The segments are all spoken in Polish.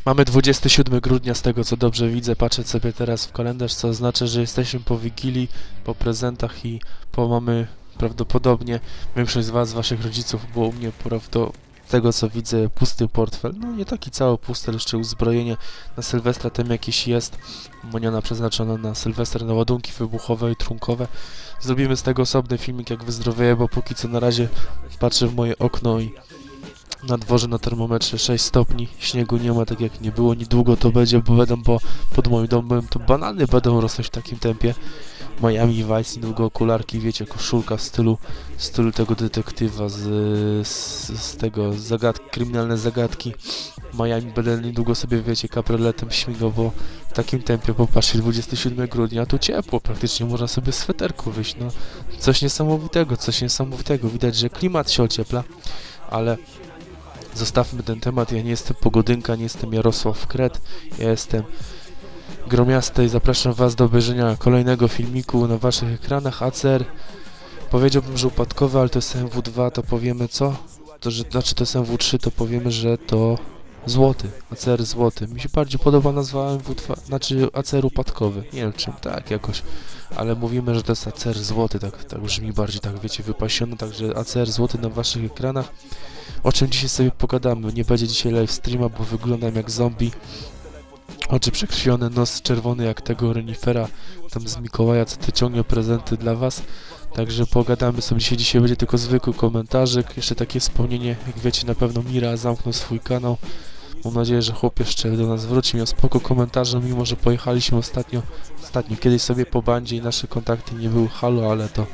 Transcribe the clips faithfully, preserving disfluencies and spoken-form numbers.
Mamy dwudziestego siódmego grudnia, z tego co dobrze widzę, patrzę sobie teraz w kalendarz, co oznacza, że jesteśmy po Wigilii, po prezentach i po mamy prawdopodobnie, większość z was, z waszych rodziców, było u mnie prawdo, z tego co widzę, pusty portfel, no nie taki cały pusty, ale jeszcze uzbrojenie na Sylwestra tam jakieś jest, moniona przeznaczona na Sylwestra, na ładunki wybuchowe i trunkowe. Zrobimy z tego osobny filmik, jak wyzdrowieję, bo póki co na razie patrzę w moje okno i na dworze na termometrze sześć stopni, śniegu nie ma, tak jak nie było, niedługo to będzie, bo będą, bo pod moim domem to banany będą rosnąć w takim tempie. Miami Vice, niedługo okularki, wiecie, koszulka w stylu, w stylu tego detektywa z, z, z tego, zagadki, kryminalne zagadki. Miami będę niedługo sobie, wiecie, kabrioletem śmigał, bo w takim tempie, popatrzcie, dwudziestego siódmego grudnia, a tu ciepło, praktycznie można sobie z sweterku wyjść, no. Coś niesamowitego, coś niesamowitego, widać, że klimat się ociepla, ale zostawmy ten temat, ja nie jestem Pogodynka, nie jestem Jarosław Kret, ja jestem Gromiaste i zapraszam was do obejrzenia kolejnego filmiku na waszych ekranach. A C R, powiedziałbym, że upadkowy, ale to jest M W dwa, to powiemy co? To, że, znaczy to jest M W trzy, to powiemy, że to złoty, A C R złoty. Mi się bardziej podoba nazwa M W dwa, znaczy A C R upadkowy, nie wiem czym, tak jakoś, ale mówimy, że to jest A C R złoty, tak, tak brzmi bardziej, tak wiecie, wypasiono, także A C R złoty na waszych ekranach. O czym dzisiaj sobie pogadamy? Nie będzie dzisiaj live streama, bo wyglądam jak zombie. Oczy przekrwione, nos czerwony jak tego renifera tam z Mikołaja, co ty ciągnie prezenty dla was. Także pogadamy sobie dzisiaj. Dzisiaj będzie tylko zwykły komentarzyk. Jeszcze takie wspomnienie, jak wiecie, na pewno Mira zamknął swój kanał. Mam nadzieję, że chłop jeszcze do nas wróci. Miał spoko komentarze, mimo że pojechaliśmy ostatnio, ostatnio kiedyś sobie po bandzie i nasze kontakty nie były halo, ale to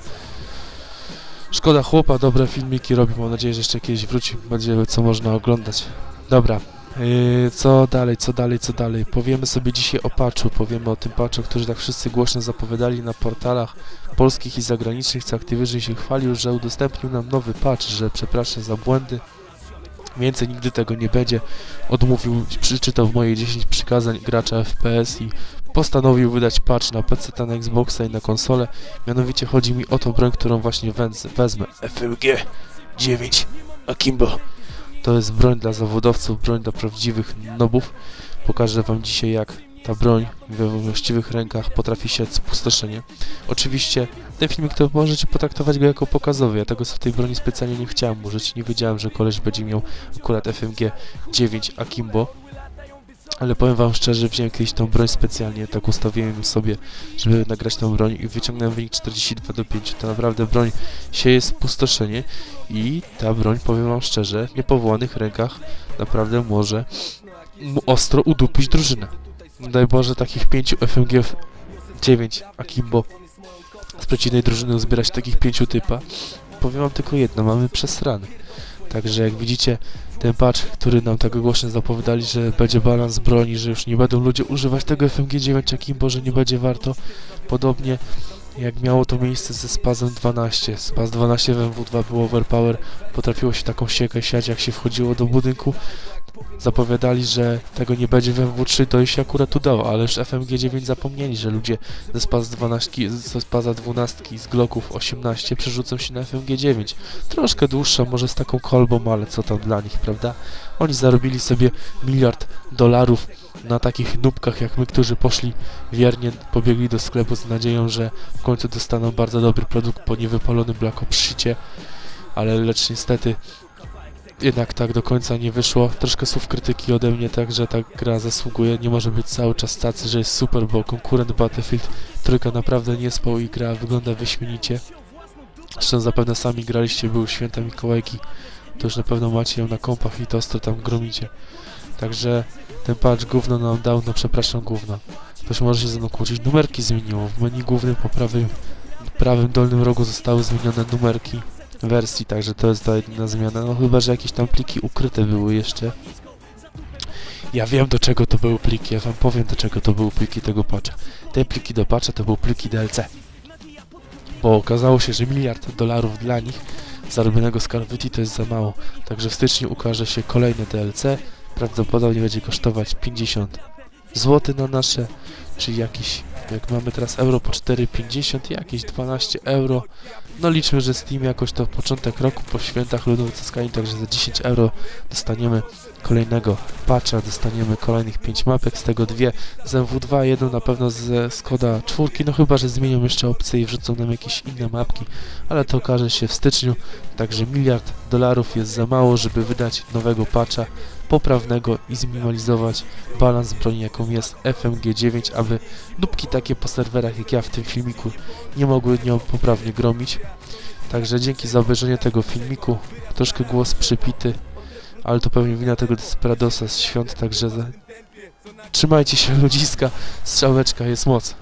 szkoda chłopa, dobre filmiki robi. Mam nadzieję, że jeszcze kiedyś wróci. Będzie co można oglądać. Dobra. Yy, co dalej, co dalej, co dalej? Powiemy sobie dzisiaj o patchu, powiemy o tym patchu, który tak wszyscy głośno zapowiadali na portalach polskich i zagranicznych, co Activision się chwalił, że udostępnił nam nowy patch, że przepraszam za błędy, więcej nigdy tego nie będzie. Odmówił, przeczytał w moje dziesięć przykazań gracza F P S i postanowił wydać patch na P C, na Xboxa i na konsolę. Mianowicie chodzi mi o tą broń, którą właśnie wezmę. F M G dziewięć Akimbo. To jest broń dla zawodowców, broń dla prawdziwych nobów. Pokażę wam dzisiaj, jak ta broń we właściwych rękach potrafi siać spustoszenie. Oczywiście ten filmik to możecie potraktować go jako pokazowy. Ja tego z tej broni specjalnie nie chciałem użyć. Nie wiedziałem, że koleś będzie miał akurat F M G dziewięć Akimbo. Ale powiem wam szczerze, wziąłem kiedyś tą broń specjalnie, tak ustawiłem sobie, żeby nagrać tą broń i wyciągnąłem wynik czterdzieści dwa do pięciu. To naprawdę broń sieje spustoszenie i ta broń, powiem wam szczerze, w niepowołanych rękach naprawdę może ostro udupić drużynę. Daj Boże, takich pięciu F M G dziewięć Akimbo z przeciwnej drużyny uzbierać takich pięciu typa. Powiem wam tylko jedno, mamy przesrany. Także jak widzicie, ten patch, który nam tak głośno zapowiadali, że będzie balans broni, że już nie będą ludzie używać tego F M G dziewięć Akimbo, że nie będzie warto. Podobnie jak miało to miejsce ze Spazem dwanaście. Spaz dwanaście w M W dwa było overpower, potrafiło się taką siekę siać, jak się wchodziło do budynku. Zapowiadali, że tego nie będzie w M W trzy, to i się akurat udało, ale już F M G dziewięć zapomnieli, że ludzie ze Spaz dwanaście, ze Spaza dwanaście, z Glocków osiemnaście przerzucą się na F M G dziewięć. Troszkę dłuższa, może z taką kolbą, ale co tam dla nich, prawda? Oni zarobili sobie miliard dolarów na takich nubkach jak my, którzy poszli wiernie, pobiegli do sklepu z nadzieją, że w końcu dostaną bardzo dobry produkt po niewypalonym Black Ops shicie, ale lecz niestety jednak tak do końca nie wyszło. Troszkę słów krytyki ode mnie, tak, że ta gra zasługuje, nie może być cały czas tacy, że jest super, bo konkurent Battlefield trójka naprawdę nie spał i gra wygląda wyśmienicie. Zresztą zapewne sami graliście, były święta Mikołajki, to już na pewno macie ją na kompach i to ostro tam gromicie. Także ten patch gówno nam dał, no przepraszam, gówno. Ktoś może się ze mną kłócić. Numerki zmieniło. W menu głównym po prawym, prawym dolnym rogu zostały zmienione numerki wersji, także to jest ta jedyna zmiana. No chyba, że jakieś tam pliki ukryte były jeszcze. Ja wiem, do czego to były pliki, ja wam powiem, do czego to były pliki tego patcha. Te pliki do patcha to były pliki D L C. Bo okazało się, że miliard dolarów dla nich zarobionego z Call of Duty to jest za mało. Także w styczniu ukaże się kolejne D L C. Prawdopodobnie będzie kosztować pięćdziesiąt złotych na nasze, czyli jakiś, jak mamy teraz euro po cztery pięćdziesiąt, jakieś dwanaście euro. No liczmy, że Steam jakoś to początek roku po świętach ludu wyciskali, także za dziesięć euro dostaniemy kolejnego patcha dostaniemy kolejnych pięć mapek, z tego dwie z M W dwa, jedną na pewno ze Skoda czwórki, no chyba, że zmienią jeszcze opcje i wrzucą nam jakieś inne mapki, ale to okaże się w styczniu, także miliard dolarów jest za mało, żeby wydać nowego patcha poprawnego i zminimalizować balans broni, jaką jest F M G dziewięć, aby nubki takie po serwerach jak ja w tym filmiku nie mogły nią poprawnie gromić. Także dzięki za obejrzenie tego filmiku, troszkę głos przypity, ale to pewnie wina tego Desperadosa z świąt, także za... trzymajcie się ludziska, strzałeczka, jest moc.